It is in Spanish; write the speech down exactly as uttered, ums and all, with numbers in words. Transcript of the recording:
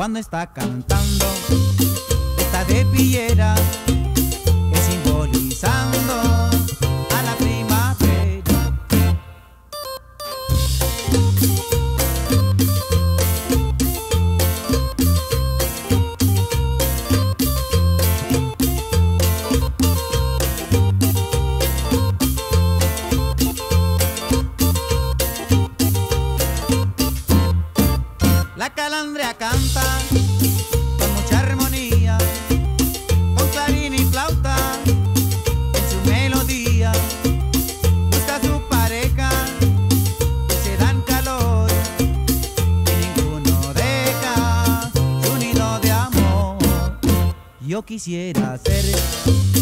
cuando está cantando, está de pillera, es simbolizando a la primavera. La calandria canta con mucha armonía, con clarín y flauta en su melodía. Busca a su pareja y se dan calor, y ninguno deja su nido de amor. Yo quisiera ser